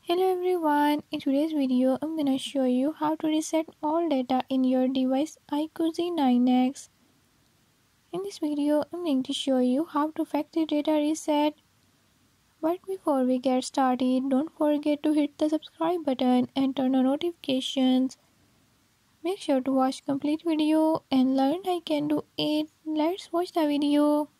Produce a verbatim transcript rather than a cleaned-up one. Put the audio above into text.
Hello everyone, in today's video I'm gonna show you how to reset all data in your device I Q O Z nine X. In this video I'm going to show you how to factory data reset. But before we get started, don't forget to hit the subscribe button and turn on notifications. Make sure to watch complete video and learn I can do it. Let's watch the video.